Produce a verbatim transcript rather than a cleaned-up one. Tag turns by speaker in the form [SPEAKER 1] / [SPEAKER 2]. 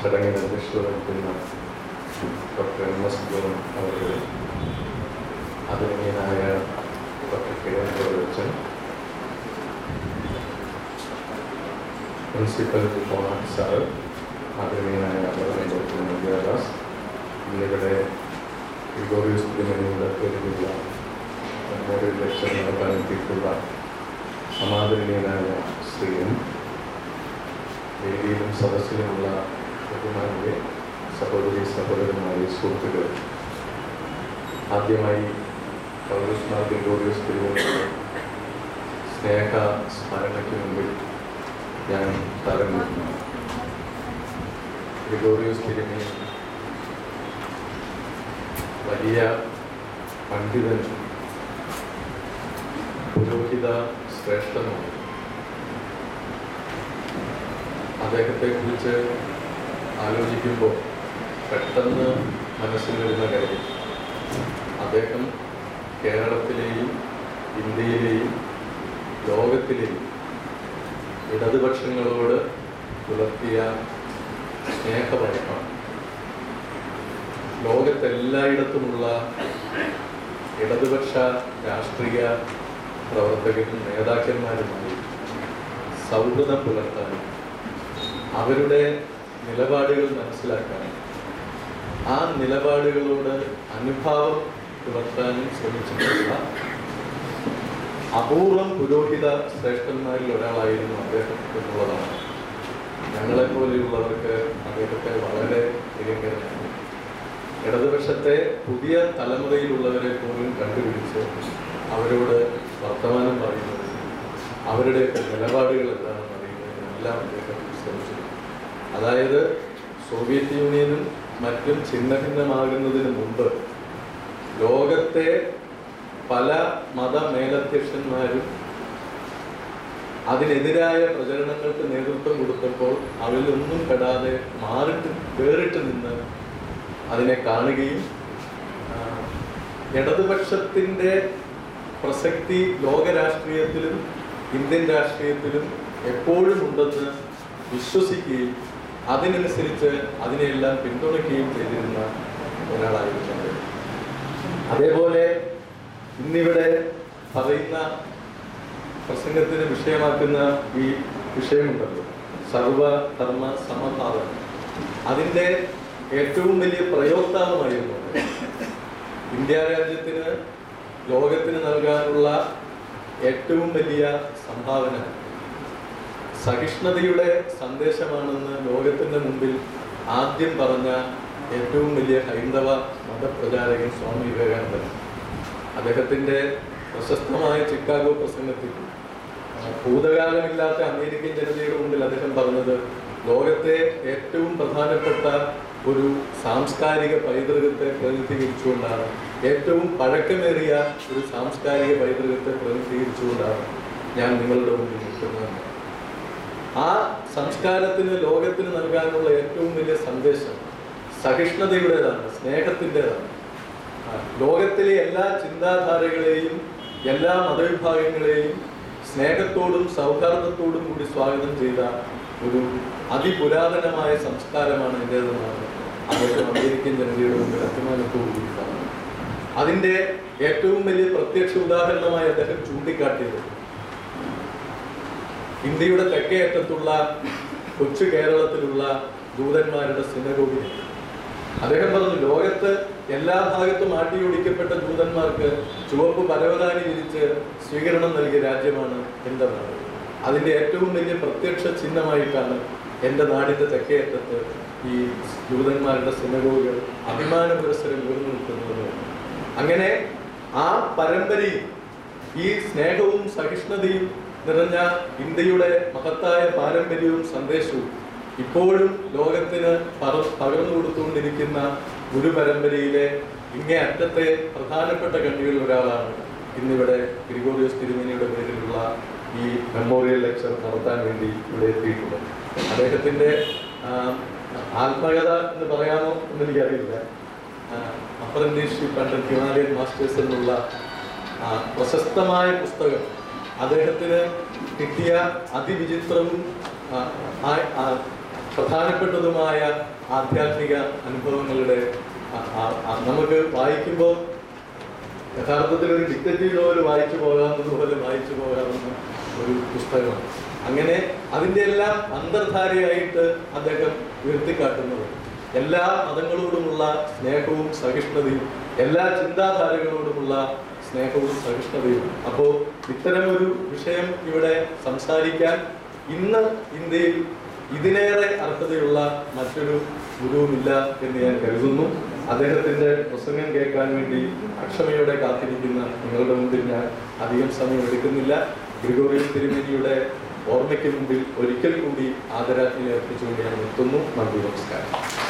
[SPEAKER 1] ചടങ്ങിൽ അധ്യക്ഷത വഹിക്കുന്ന ഡോക്ടർ എം എസ് ജോൺ അവരുടെ, ആദരണീയനായ doctor K N Govindan, principal ഫോണാട്ട് സാറ്, ആദരണീയനായ ഡോക്ടർ വിദ്യാദാസ്, ഇന്നിവിടെ ഗ്രിഗോറിയോസ് തിരുമേനിയുടെ പേരിലുള്ള മെമ്മോറിയൽ ലെക്ചർ നടത്താൻ എത്തിയിട്ടുള്ള സമാദരണീയനായ ശ്രീയും വേദിയിലും സദസ്സിലുമുള്ള ബഹുമാനിയെ സഹോദരി സഹോദരന്മാരെ സുഹൃത്തുക്കൾ, ആദ്യമായി പൗലോസ് മാർ ഗ്രിഗോറിയോസ് തിരുമേനിയുടെ സ്നേഹ സ്മരണയ്ക്ക് മുമ്പിൽ ഞാൻ തലം നിൽക്കുന്നു. ഗ്രിഗോറിയോസ് തിരുമേനി വലിയ പണ്ഡിതൻ, പുരോഹിത ശ്രേഷ്ഠനാണ്. അദ്ദേഹത്തെ കുറിച്ച് ആലോചിക്കുമ്പോൾ പെട്ടെന്ന് മനസ്സിൽ വരുന്ന കാര്യം, അദ്ദേഹം കേരളത്തിലെയും ഇന്ത്യയിലെയും ലോകത്തിലെയും ഇടതുപക്ഷങ്ങളോട് പുലർത്തിയ സ്നേഹപരമാണ്. ലോകത്തെല്ലായിടത്തുമുള്ള ഇടതുപക്ഷ രാഷ്ട്രീയ പ്രവർത്തകരും നേതാക്കന്മാരുമായി സൗഹൃദം പുലർത്താനും അവരുടെ നിലപാടുകൾ മനസ്സിലാക്കാനും ആ നിലപാടുകളോട് അനുഭാവം പുലർത്താനും ശ്രമിച്ചിട്ടുള്ള അപൂർവം പുരോഹിത ശ്രേഷ്ഠന്മാരിൽ ഒരാളായിരുന്നു അദ്ദേഹം എന്നുള്ളതാണ്. ഞങ്ങളെപ്പോലെയുള്ളവർക്ക് അദ്ദേഹത്തെ വളരെ പ്രിയങ്കരനാണ്. ഇടതുപക്ഷത്തെ പുതിയ തലമുറയിലുള്ളവരെ പോലും കണ്ടുപിടിച്ച് അവരോട് വർത്തമാനം പറയുന്നത്, അവരുടെ നിലപാടുകൾ എന്താണെന്ന് അറിയുന്നതിനെല്ലാം അദ്ദേഹം ശ്രമിച്ചു. അതായത് സോവിയറ്റ് യൂണിയനും മറ്റും ഛിന്ന ഭിന്നമാകുന്നതിന് മുമ്പ് ലോകത്തെ പല മതമേലധ്യക്ഷന്മാരും അതിനെതിരായ പ്രചരണങ്ങൾക്ക് നേതൃത്വം കൊടുത്തപ്പോൾ അവരിലൊന്നും പെടാതെ മാറിട്ട് വേറിട്ട് നിന്ന് അതിനെ കാണുകയും ഇടതുപക്ഷത്തിൻ്റെ പ്രസക്തി ലോക രാഷ്ട്രീയത്തിലും ഇന്ത്യൻ രാഷ്ട്രീയത്തിലും എപ്പോഴും ഉണ്ടെന്ന് വിശ്വസിക്കുകയും അതിനനുസരിച്ച് അതിനെയെല്ലാം പിന്തുണയ്ക്കുകയും ചെയ്തിരുന്ന ഒരാളായിരുന്നു. അതേപോലെ ഇന്നിവിടെ പറയുന്ന പ്രസംഗത്തിന് വിഷയമാക്കുന്ന ഈ വിഷയമുണ്ടല്ലോ, സർവധർമ്മ സമഭാവന, അതിൻ്റെ ഏറ്റവും വലിയ പ്രയോക്താവുമായിരുന്നു. ഇന്ത്യ രാജ്യത്തിന് ലോകത്തിന് നൽകാനുള്ള ഏറ്റവും വലിയ സംഭാവന സഹിഷ്ണുതയുടെ സന്ദേശമാണെന്ന് ലോകത്തിൻ്റെ മുമ്പിൽ ആദ്യം പറഞ്ഞ ഏറ്റവും വലിയ ഹൈന്ദവ മതപ്രചാരകൻ സ്വാമി വിവേകാനന്ദൻ. അദ്ദേഹത്തിൻ്റെ പ്രശസ്തമായ ചിക്കാഗോ പ്രസംഗത്തിൽ ഭൂതകാലമില്ലാത്ത അമേരിക്കൻ ജനതയുടെ മുമ്പിൽ അദ്ദേഹം പറഞ്ഞത്, ലോകത്തെ ഏറ്റവും പ്രധാനപ്പെട്ട ഒരു സാംസ്കാരിക പൈതൃകത്തെ പ്രതിനിധീകരിച്ചുകൊണ്ടാണ്, ഏറ്റവും പഴക്കമേറിയ ഒരു സാംസ്കാരിക പൈതൃകത്തെ പ്രതിനിധീകരിച്ചുകൊണ്ടാണ് ഞാൻ നിങ്ങളുടെ മുമ്പിൽ നിൽക്കുന്നത്. ആ സംസ്കാരത്തിന് ലോകത്തിന് നൽകാനുള്ള ഏറ്റവും വലിയ സന്ദേശം സഹിഷ്ണുതയുടേതാണ്, സ്നേഹത്തിൻ്റെതാണ്. ലോകത്തിലെ എല്ലാ ചിന്താധാരകളെയും എല്ലാ മതവിഭാഗങ്ങളെയും സ്നേഹത്തോടും സൗഹാർദ്ദത്തോടും കൂടി സ്വാഗതം ചെയ്ത ഒരു അതിപുരാതനമായ സംസ്കാരമാണ് എൻ്റേതെന്നാണ് അദ്ദേഹം അമേരിക്കൻ ജനതയുടെ മുമ്പിൽ അഭിമാനത്തോടു കൂടി പറഞ്ഞത്. അതിൻ്റെ ഏറ്റവും വലിയ പ്രത്യക്ഷ ഉദാഹരണമായി അദ്ദേഹം ചൂണ്ടിക്കാട്ടിയത് ഇന്ത്യയുടെ തെക്കേ അറ്റത്തുള്ള കൊച്ചു കേരളത്തിലുള്ള ജൂതന്മാരുടെ സിനഗോഗിനെ. അദ്ദേഹം പറഞ്ഞു, ലോകത്ത് എല്ലാ ഭാഗത്തും ആട്ടിയോടിക്കപ്പെട്ട ജൂതന്മാർക്ക് ചുവപ്പ് പരവതാനി വിരിച്ച് സ്വീകരണം നൽകിയ രാജ്യമാണ് എൻ്റെ നാട്. അതിൻ്റെ ഏറ്റവും വലിയ പ്രത്യക്ഷ ചിഹ്നമായിട്ടാണ് എൻ്റെ നാടിൻ്റെ തെക്കേ അറ്റത്ത് ഈ ജൂതന്മാരുടെ സിനഗോഗുകൾ അഭിമാന പുരസ്സരം ഉയർന്നു നിൽക്കുന്നത്. അങ്ങനെ ആ പരമ്പരയും ഈ സ്നേഹവും സഹിഷ്ണുതയും നിറഞ്ഞ ഇന്ത്യയുടെ മഹത്തായ പാരമ്പര്യവും സന്ദേശവും ഇപ്പോഴും ലോകത്തിന് പകർന്നു കൊടുത്തുകൊണ്ടിരിക്കുന്ന ഗുരുപരമ്പരയിലെ ഇങ്ങേ അറ്റത്തെ പ്രധാനപ്പെട്ട കണ്ണികളിൽ ഒരാളാണ് ഇന്നിവിടെ ഗ്രിഗോറിയോസ് തിരുമേനിയുടെ പേരിലുള്ള ഈ മെമ്മോറിയൽ ലെക്ചർ നടത്താൻ വേണ്ടി ഇവിടെ എത്തിയിട്ടുള്ളത്. അദ്ദേഹത്തിൻ്റെ ആത്മകഥ എന്ന് പറയാമോ എന്നെനിക്കറിയില്ല. അപ്രന്റീസ്ഷിപ്പ് അണ്ടർ ഹിമാലയൻ മാസ്റ്റേഴ്സ് എന്നുള്ള പ്രശസ്തമായ പുസ്തകം അദ്ദേഹത്തിന് കിട്ടിയ അതിവിചിത്രവും പ്രധാനപ്പെട്ടതുമായ
[SPEAKER 2] ആധ്യാത്മിക അനുഭവങ്ങളുടെ നമുക്ക് വായിക്കുമ്പോൾ യഥാർത്ഥത്തിൽ ഒരു ഡിറ്റക്റ്റീവ് നോവൽ വായിച്ചു പോകാവുന്നതുപോലെ വായിച്ചു പോകാവുന്ന ഒരു പുസ്തകമാണ്. അങ്ങനെ അതിൻ്റെ എല്ലാം അന്തർധാരയായിട്ട് അദ്ദേഹം ഉയർത്തിക്കാട്ടുന്നത് എല്ലാ മതങ്ങളോടുമുള്ള സ്നേഹവും സഹിഷ്ണുതയും, എല്ലാ ചിന്താധാരകളോടുമുള്ള സ്നേഹവും സഹിഷ്ണുതയും. അപ്പോൾ ഇത്തരമൊരു വിഷയം ഇവിടെ സംസാരിക്കാൻ ഇന്ന് ഇന്ത്യയിൽ ഇതിനേറെ അർഹതയുള്ള മറ്റൊരു ഗുരുവുമില്ല എന്ന് ഞാൻ കരുതുന്നു. അദ്ദേഹത്തിൻ്റെ പ്രസംഗം കേൾക്കാൻ വേണ്ടി അക്ഷമയോടെ കാത്തിരിക്കുന്ന നിങ്ങളുടെ മുമ്പിൽ ഞാൻ അധികം സമയം എടുക്കുന്നില്ല. ഗ്രിഗോറിയസ് തിരുമേനിയുടെ ഓർമ്മയ്ക്ക് മുമ്പിൽ ഒരിക്കൽ കൂടി ആദരാജ്ഞലി അർപ്പിച്ചുകൊണ്ട് ഞാൻ നിർത്തുന്നു. നന്ദി, നമസ്കാരം.